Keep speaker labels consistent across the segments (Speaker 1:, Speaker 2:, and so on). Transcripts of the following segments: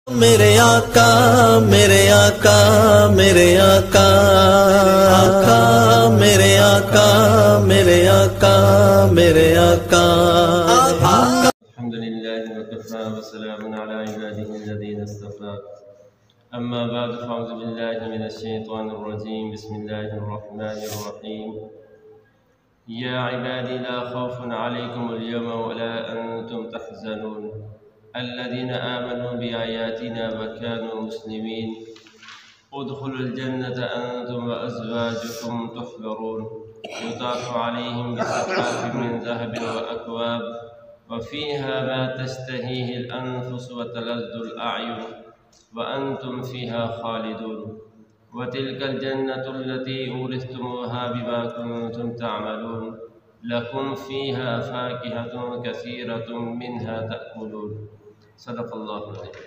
Speaker 1: میرے آقا میرے آقا میرے آقا آقا میرے آقا میرے آقا میرے آقا
Speaker 2: الحمد لله وكفى وسلام على عباده الذين اصطفى أما بعد فأعوذ بالله من الشيطان الرجيم بسم الله الرحمن الرحيم يا عبادي لا خوف عليكم اليوم ولا أنتم تحزنون الذين آمنوا بآياتنا وكانوا مسلمين ادخلوا الجنة أنتم وأزواجكم تحبرون يطاف عليهم بصحاف من ذهب وأكواب وفيها ما تشتهيه الأنفس وتلذ الأعين وأنتم فيها خالدون وتلك الجنة التي أورثتموها بما كنتم تعملون لكم فيها فاكهة كثيرة منها تأكلون صدق اللہ العظیم۔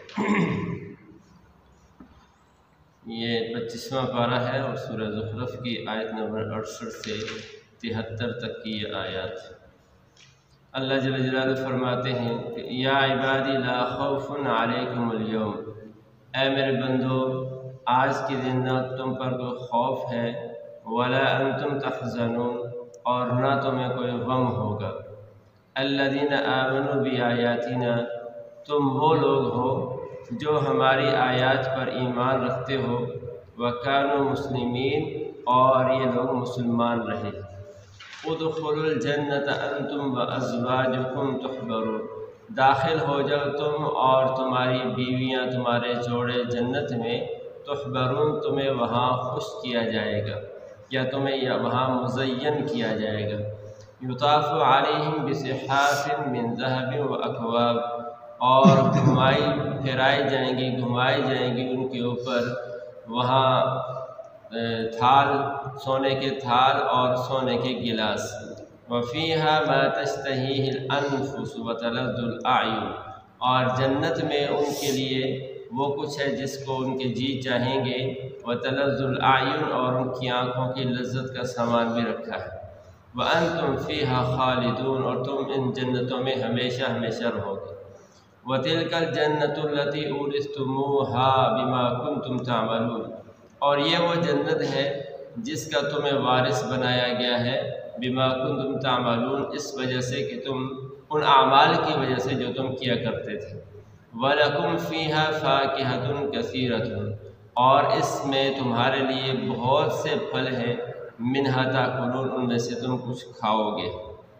Speaker 2: یہ 25واں پارہ ہے اور سورہ زخرف کی آیت نمبر 68 سے 73 تک کی یہ آیات۔ اللہ جل جلالہ فرماتے ہیں کہ یا عبادی لا خوف علیکم اليوم، اے میرے بندو آج کے دن نہ تم پر کوئی خوف ہے، ولا انتم تحزنون اور نہ تمہیں کوئی غم ہوگا۔ الذین آمنوا بآیاتنا، تم وہ لوگ ہو جو ہماری آیات پر ایمان رکھتے ہو، وکانوا مسلمین اور یہ لوگ مسلمان رہے۔ ادخلوا الجنت انتم وازواجکم تحبرون، داخل ہو جاؤ تم اور تمہاری بیویاں تمہارے جوڑے جنت میں، تحبرون تمہیں وہاں خوش کیا جائے گا یا تمہیں وہاں مزین کیا جائے گا۔ یطاف علیہم بصحاف من ذہب واکواب، اور پھرائی جائیں گی گھمائی جائیں گی ان کے اوپر وہاں تھال، سونے کے تھال اور سونے کے گلاس۔ وفیہا ما تشتہیہ الانفس وتلذ الاعین، اور جنت میں ان کے لیے وہ کچھ ہے جس کو ان کے جی چاہیں گے، وتلذ الاعین اور ان کی آنکھوں کی لذت کا سامان بھی رکھا ہے۔ وانتم فیہا خالدون، اور تم ان جنتوں میں ہمیشہ ہمیشہ رہو گے۔ وَتِلْكَ الْجَنَّةُ الَّتِي أُورِثْتُمُوهَا بِمَا كُنْتُمْ تَعْمَلُونَ، اور یہ وہ جنت ہے جس کا تمہیں وارث بنایا گیا ہے، بِمَا كُنْتُمْ تَعْمَلُونَ، اس وجہ سے کہ تم ان اعمال کی وجہ سے جو تم کیا کرتے تھے۔ وَلَكُمْ فِيهَا فَاكِهَةٌ كَثِيرَةٌ، اور اس میں تمہارے لیے بہت سے پھل ہیں، مِنْهَا تَأْكُلُونَ، ان میں سے تم کچھ کھاؤ گے۔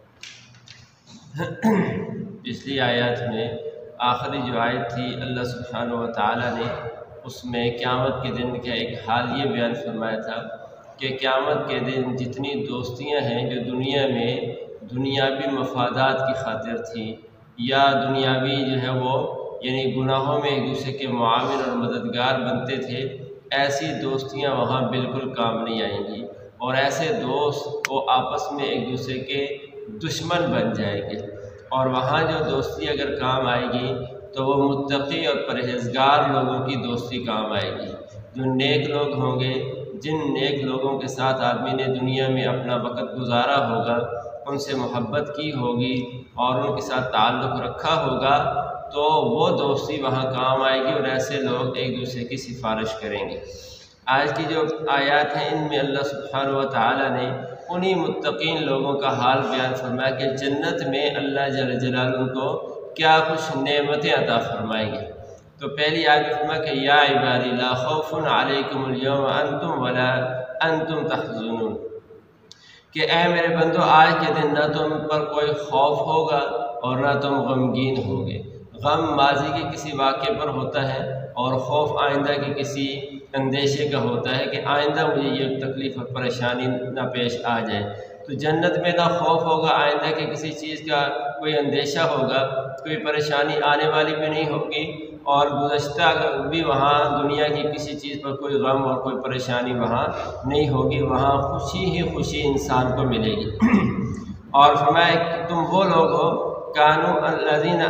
Speaker 2: پچھلی آیات میں آخری جو آیت تھی اللہ سبحانہ و تعالیٰ نے اس میں قیامت کے دن کا ایک حال یہ بیان فرمایا تھا کہ قیامت کے دن جتنی دوستیاں ہیں جو دنیا میں دنیاوی مفادات کی خاطر تھیں یا دنیاوی جو ہے وہ یعنی گناہوں میں ایک دوسرے کے معاون اور مددگار بنتے تھے، ایسی دوستیاں وہاں بالکل کام نہیں آئیں گی، اور ایسے دوست وہ آپس میں ایک دوسرے کے دشمن بن جائیں گے۔ اور وہاں جو دوستی اگر کام آئے گی تو وہ متقی اور پرہیزگار لوگوں کی دوستی کام آئے گی، جو نیک لوگ ہوں گے، جن نیک لوگوں کے ساتھ آدمی نے دنیا میں اپنا وقت گزارا ہوگا، ان سے محبت کی ہوگی اور ان کے ساتھ تعلق رکھا ہوگا، تو وہ دوستی وہاں کام آئے گی اور ایسے لوگ ایک دوسرے کی سفارش کریں گے۔ آج کی جو آیات ہیں ان میں اللہ سبحانہ و تعالیٰ نے انہی متقین لوگوں کا حال بیان فرمایا کہ جنت میں اللہ جل جلالہ ان کو کیا کچھ نعمتیں عطا فرمائیں گے۔ تو پہلی آیت میں فرمایا کہ یا عبادی لا خوف علیکم اليوم انتم ولا انتم تحزنون، کہ اے میرے بندو آج کے دن نہ تم پر کوئی خوف ہوگا اور نہ تم غمگین ہوگے۔ غم ماضی کے کسی واقعے پر ہوتا ہے اور خوف آئندہ کے کسی اندیشے کا ہوتا ہے کہ آئندہ مجھے یہ تکلیف اور پریشانی نہ پیش آ جائے۔ تو جنت میں نہ خوف ہوگا آئندہ کے کسی چیز کا، کوئی اندیشہ ہوگا، کوئی پریشانی آنے والی بھی نہیں ہوگی، اور گزشتہ بھی وہاں دنیا کی کسی چیز پر کوئی غم اور کوئی پریشانی وہاں نہیں ہوگی، وہاں خوشی ہی خوشی انسان کو ملے گی۔ اور فرمایا کہ تم وہ لوگ ہو الذین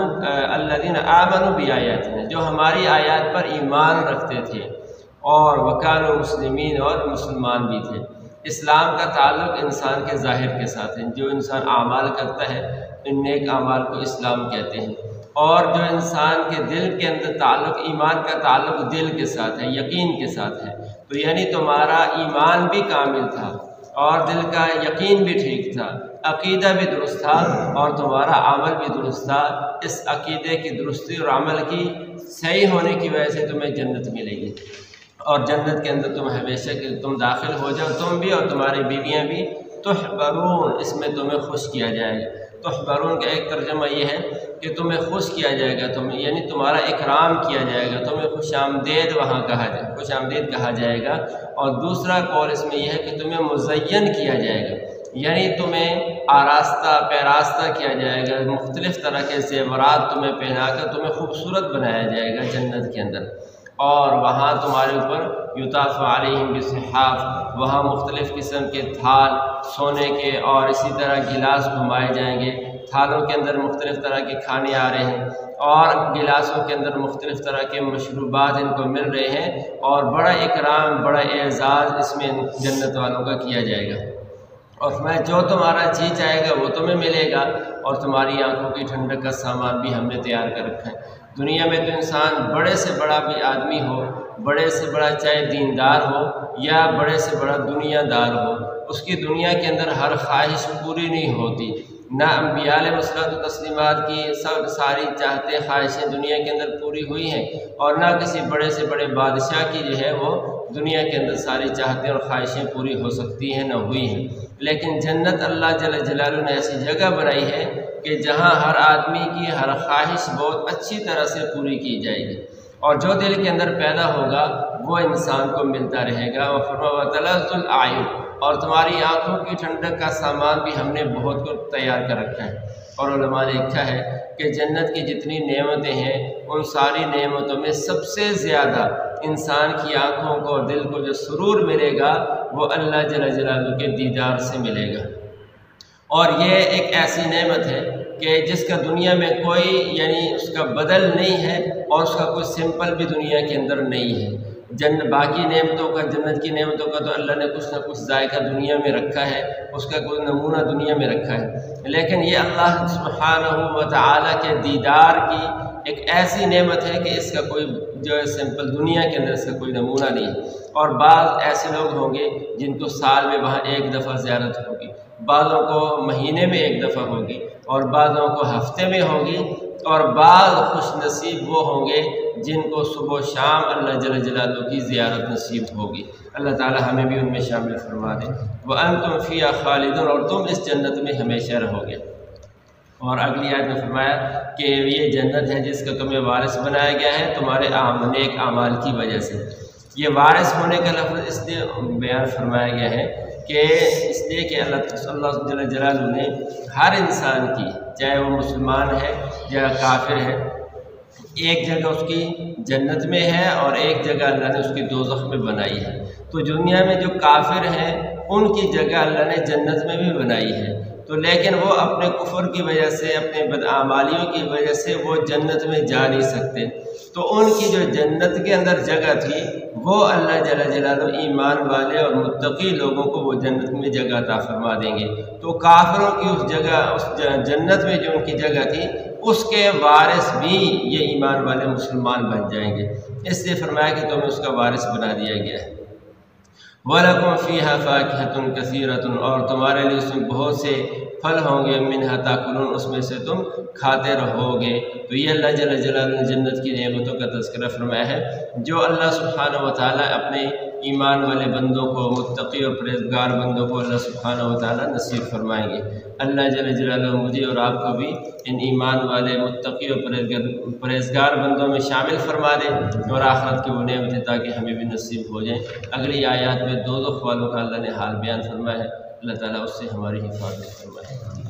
Speaker 2: آمنوا بآیاتنا، جو ہماری آیات پر ایمان رکھتے تھے، اور وکانوا مسلمین اور مسلمان بھی تھے۔ اسلام کا تعلق انسان کے ظاہر کے ساتھ ہے، جو انسان اعمال کرتا ہے ان نیک اعمال کو اسلام کہتے ہیں، اور جو انسان کے دل کے اندر تعلق، ایمان کا تعلق دل کے ساتھ ہے، یقین کے ساتھ ہے، تو یعنی تمہارا ایمان بھی کامل تھا اور دل کا یقین بھی ٹھیک تھا، عقیدہ بھی درست تھا اور تمہارا عمل بھی درست تھا۔ اس عقیدے کی درستی اور عمل کی صحیح ہونے کی وجہ سے تمہیں جنت ملے گی، اور جنت کے اندر تم ہمیشہ کے تم داخل ہو جاؤ، تم بھی اور تمہاری بیویاں بھی۔ تحبرون، اس میں تمہیں خوش کیا جائے گا۔ تحبرون کا ایک ترجمہ یہ ہے کہ تمہیں خوش کیا جائے گا، تمہیں یعنی تمہارا اکرام کیا جائے گا، تمہیں خوش آمدید وہاں کہا جائے، خوش آمدید کہا جائے گا۔ اور دوسرا قول اس میں یہ ہے کہ تمہیں مزین کیا جائے گا، یعنی تمہیں آراستہ پیراستہ کیا جائے گا، مختلف طرح کے زیورات تمہیں پہنا کر تمہیں خوبصورت بنایا جائے گا جنت کے اندر۔ اور وہاں تمہارے اوپر یطاف علیہم بصحاف، وہاں مختلف قسم کے تھال سونے کے اور اسی طرح گلاس گھمائے جائیں گے، تھالوں کے اندر مختلف طرح کے کھانے آ رہے ہیں اور گلاسوں کے اندر مختلف طرح کے مشروبات ان کو مل رہے ہیں، اور بڑا اکرام، بڑا اعزاز اس میں جنت والوں کا کیا جائے گا۔ اور میں جو تمہارا جی چاہے گا وہ تمہیں ملے گا، اور تمہاری آنکھوں کی ٹھنڈک کا سامان بھی ہم نے تیار کر رکھا ہے۔ دنیا میں تو انسان بڑے سے بڑا بھی آدمی ہو، بڑے سے بڑا چاہے دیندار ہو یا بڑے سے بڑا دنیا دار ہو، اس کی دنیا کے اندر ہر خواہش پوری نہیں ہوتی۔ نہ انبیاء علیہ الصلوۃ والتسلیمات کی ساری چاہتے خواہشیں دنیا کے اندر پوری ہوئی ہیں، اور نہ کسی بڑے سے بڑے بادشاہ کی جو ہے وہ دنیا کے اندر ساری چاہتے اور خواہشیں پوری ہو سکتی ہیں، نہ ہوئی ہیں۔ لیکن جنت اللہ جل جلالہ نے ایسی جگہ بنائی ہے کہ جہاں ہر آدمی کی ہر خواہش بہت اچھی طرح سے پوری کی جائے گی، اور جو دل کے اندر پیدا ہوگا وہ انسان کو ملتا رہے گا۔ اور فرمایا وَتَلَذُّ الْأَعْيُنُ، اور تمہاری آنکھوں کی ٹھنڈک کا سامان بھی ہم نے بہت کچھ تیار کر رکھا ہے۔ اور علماء نے لکھا ہے کہ جنت کی جتنی نعمتیں ہیں ان ساری نعمتوں میں سب سے زیادہ انسان کی آنکھوں کو اور دل کو جو سرور ملے گا وہ اللہ جل جلالہ کے دیدار سے ملے گا۔ اور یہ ایک ایسی نعمت ہے کہ جس کا دنیا میں کوئی یعنی اس کا بدل نہیں ہے، اور اس کا کوئی سمپل بھی دنیا کے اندر نہیں ہے۔ باقی نعمتوں کا، جنت کی نعمتوں کا تو اللہ نے کچھ نہ کچھ ذائقہ دنیا میں رکھا ہے، اس کا کوئی نمونہ دنیا میں رکھا ہے، لیکن یہ اللہ سبحانہ و تعالیٰ کے دیدار کی ایک ایسی نعمت ہے کہ اس کا کوئی جو ہے سمپل دنیا کے اندر اس کا کوئی نمونہ نہیں ہے۔ اور بعض ایسے لوگ ہوں گے جن کو سال میں وہاں ایک دفعہ زیارت ہوگی، بعضوں کو مہینے میں ایک دفعہ ہوگی، اور بعضوں کو ہفتے میں ہوگی، اور بعض خوش نصیب وہ ہوں گے جن کو صبح و شام اللہ جل جلالہ کی زیارت نصیب ہوگی۔ اللہ تعالی ہمیں بھی ان میں شامل فرما دے۔ وَأَنْتُمْ فِيهَا خَالِدُونَ، اور تم اس جنت میں ہمیشہ رہو گے۔ اور اگلی آیت میں فرمایا کہ یہ جنت ہے جس کا تمہیں وارث بنایا گیا ہے تمہارے نیک اعمال کی وجہ سے۔ یہ وارث ہونے کا لفظ اس لیے بیان فرمایا گیا ہے کہ اس لیے کہ اللہ جل جلالہ نے ہر انسان کی، چاہے وہ مسلمان ہے یا کافر ہے، ایک جگہ اس کی جنت میں ہے اور ایک جگہ اللہ نے اس کی دوزخ میں بنائی ہے۔ تو دنیا میں جو کافر ہیں ان کی جگہ اللہ نے جنت میں بھی بنائی ہے، تو لیکن وہ اپنے کفر کی وجہ سے، اپنے بدعمالیوں کی وجہ سے وہ جنت میں جا نہیں سکتے، تو ان کی جو جنت کے اندر جگہ تھی وہ اللہ جل جلالہ ایمان والے اور متقی لوگوں کو وہ جنت میں جگہ عطا فرما دیں گے۔ تو کافروں کی اس جگہ، اس جنت میں جو ان کی جگہ تھی، اس کے وارث بھی یہ ایمان والے مسلمان بن جائیں گے، اس لیے فرمایا کہ تمہیں اس کا وارث بنا دیا گیا ہے۔ وَلَكُمْ فِيهَا فَاكِهَةٌ كَثِيرَةٌ، اور تمہارے لیے اس میں بہت سے پھل ہوں گے، منہا تاکلون، اس میں سے تم کھاتے رہو گے۔ تو یہ اللہ جل جلالہ نے جنت کی نعمتوں کا تذکرہ فرمایا ہے جو اللہ سبحانہ و تعالیٰ اپنے ایمان والے بندوں کو، متقی اور پرہیزگار بندوں کو اللہ سبحانہ و تعالیٰ نصیب فرمائیں گے۔ اللہ جل جلالہ مجھے اور آپ کو بھی ان ایمان والے متقی اور پرہیزگار بندوں میں شامل فرما دے، اور آخرت کی وہ نعمتیں تاکہ ہمیں بھی نصیب ہو جائیں۔ اگلی آیات میں دوزخ والوں کا اللہ نے حال بیان فرمایا ہے، اللہ تعالیٰ اس سے ہماری حفاظت فرمائے۔